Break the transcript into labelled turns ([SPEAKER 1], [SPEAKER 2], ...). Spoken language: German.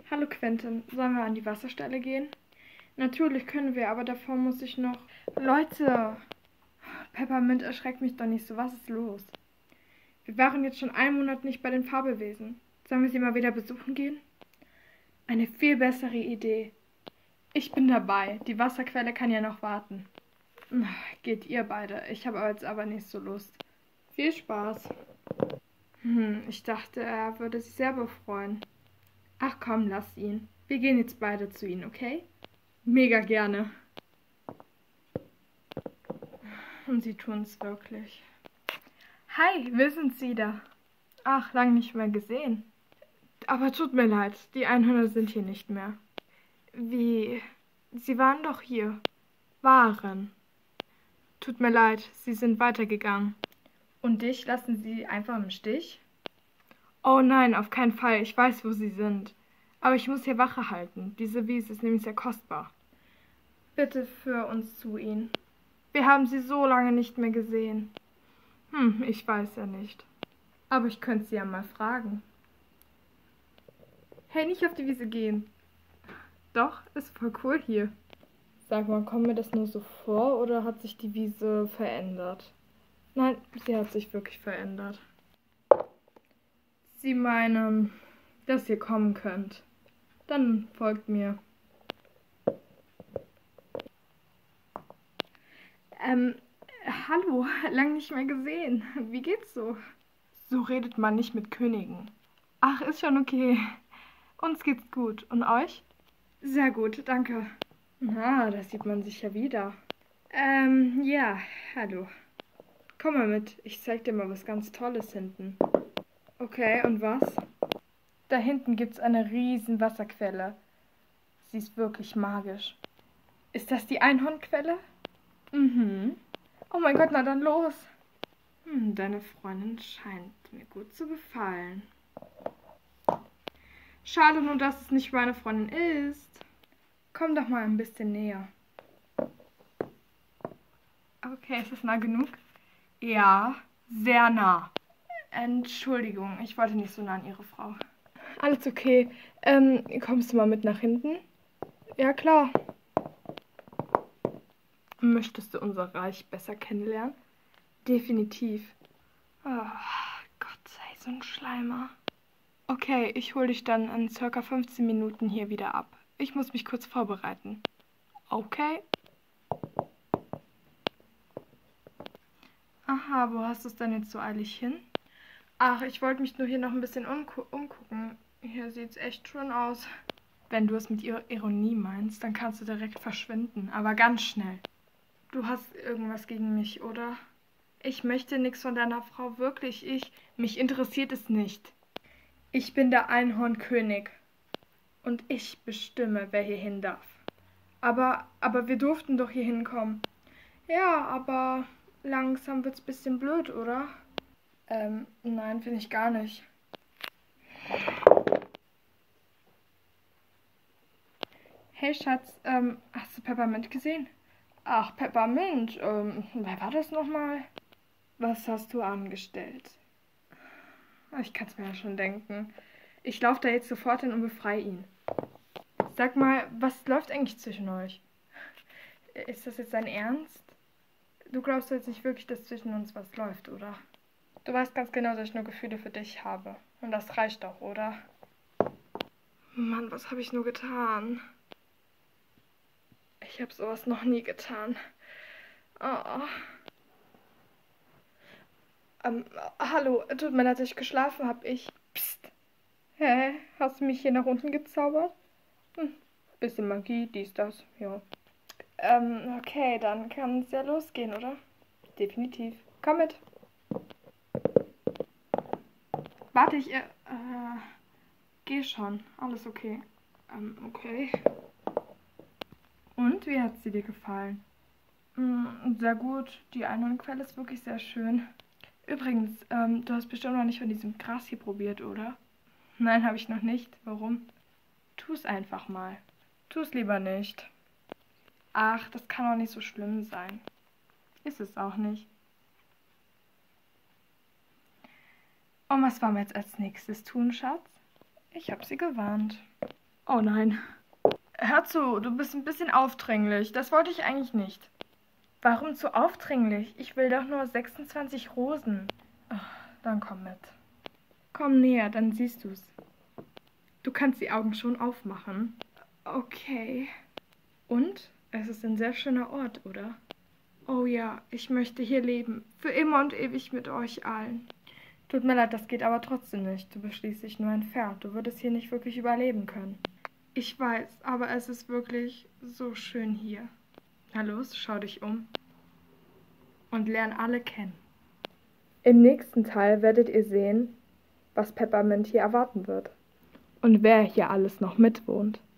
[SPEAKER 1] Hallo Quentin, sollen wir an die Wasserstelle gehen? Natürlich können wir, aber davor muss ich noch... Leute! Peppermint erschreckt mich doch nicht so, was ist los? Wir waren jetzt schon einen Monat nicht bei den Fabelwesen. Sollen wir sie mal wieder besuchen gehen? Eine viel bessere Idee. Ich bin dabei, die Wasserquelle kann ja noch warten. Geht ihr beide, ich habe jetzt aber nicht so Lust. Viel Spaß. Ich dachte, er würde sich selber freuen. Ach komm, lass ihn. Wir gehen jetzt beide zu ihnen, okay? Mega gerne. Und sie tun es wirklich. Hi, wir sind's wieder. Ach, lang nicht mehr gesehen. Aber tut mir leid, die Einhörner sind hier nicht mehr. Wie? Sie waren doch hier. Waren. Tut mir leid, sie sind weitergegangen. Und dich lassen sie einfach im Stich? Oh nein, auf keinen Fall. Ich weiß, wo sie sind. Aber ich muss hier Wache halten. Diese Wiese ist nämlich sehr kostbar. Bitte führ uns zu ihnen. Wir haben sie so lange nicht mehr gesehen. Ich weiß ja nicht. Aber ich könnte sie ja mal fragen. Hey, nicht auf die Wiese gehen. Doch, ist voll cool hier. Sag mal, kommt mir das nur so vor oder hat sich die Wiese verändert? Nein, sie hat sich wirklich verändert. Sie meinen, dass ihr kommen könnt. Dann folgt mir. Hallo, lang nicht mehr gesehen. Wie geht's so? So redet man nicht mit Königen. Ach, ist schon okay. Uns geht's gut. Und euch? Sehr gut, danke. Na, da sieht man sich ja wieder. Ja, hallo. Komm mal mit, ich zeig dir mal was ganz Tolles hinten. Okay, und was? Da hinten gibt's eine riesen Wasserquelle. Sie ist wirklich magisch. Ist das die Einhornquelle? Oh mein Gott, na dann los. Deine Freundin scheint mir gut zu gefallen. Schade nur, dass es nicht meine Freundin ist. Komm doch mal ein bisschen näher. Okay, ist es nah genug? Ja, sehr nah. Entschuldigung, ich wollte nicht so nah an Ihre Frau. Alles okay. Kommst du mal mit nach hinten? Ja, klar. Möchtest du unser Reich besser kennenlernen? Definitiv. Oh, Gott sei so ein Schleimer. Okay, ich hole dich dann in ca. 15 Minuten hier wieder ab. Ich muss mich kurz vorbereiten. Okay? Aha, wo hast du es denn jetzt so eilig hin? Ach, ich wollte mich nur hier noch ein bisschen umgucken. Hier sieht's echt schön aus. Wenn du es mit Ironie meinst, dann kannst du direkt verschwinden, aber ganz schnell. Du hast irgendwas gegen mich, oder? Ich möchte nichts von deiner Frau, wirklich. Mich interessiert es nicht. Ich bin der Einhornkönig. Und ich bestimme, wer hier hin darf. Aber wir durften doch hier hinkommen. Ja, aber langsam wird's ein bisschen blöd, oder? Nein, finde ich gar nicht. Hey Schatz, hast du Peppermint gesehen? Ach, Peppermint, wer war das nochmal? Was hast du angestellt? Ich kann's mir ja schon denken. Ich laufe da jetzt sofort hin und befreie ihn. Sag mal, was läuft eigentlich zwischen euch? Ist das jetzt dein Ernst? Du glaubst jetzt nicht wirklich, dass zwischen uns was läuft, oder? Du weißt ganz genau, dass ich nur Gefühle für dich habe. Und das reicht doch, oder? Mann, was habe ich nur getan? Ich habe sowas noch nie getan. Oh. Hallo, tut mir leid, dass ich geschlafen habe. Psst. Hä? Hast du mich hier nach unten gezaubert? Bisschen Magie, dies, das, ja. Okay, dann kann es ja losgehen, oder? Definitiv. Komm mit. Warte, geh schon. Alles okay. Okay. Und, wie hat sie dir gefallen? Sehr gut. Die Einhornquelle ist wirklich sehr schön. Übrigens, du hast bestimmt noch nicht von diesem Gras hier probiert, oder? Nein, habe ich noch nicht. Warum? Tu es einfach mal. Tu es lieber nicht. Ach, das kann auch nicht so schlimm sein. Ist es auch nicht. Und was wollen wir jetzt als nächstes tun, Schatz? Ich habe sie gewarnt. Oh nein. Hör zu, du bist ein bisschen aufdringlich. Das wollte ich eigentlich nicht. Warum so aufdringlich? Ich will doch nur 26 Rosen. Ach, dann komm mit. Komm näher, dann siehst du's. Du kannst die Augen schon aufmachen. Okay. Und? Es ist ein sehr schöner Ort, oder? Oh ja, ich möchte hier leben. Für immer und ewig mit euch allen. Tut mir leid, das geht aber trotzdem nicht. Du bist schließlich nur ein Pferd. Du würdest hier nicht wirklich überleben können. Ich weiß, aber es ist wirklich so schön hier. Na los, schau dich um. Und lern alle kennen. Im nächsten Teil werdet ihr sehen, was Peppermint hier erwarten wird. Und wer hier alles noch mitwohnt.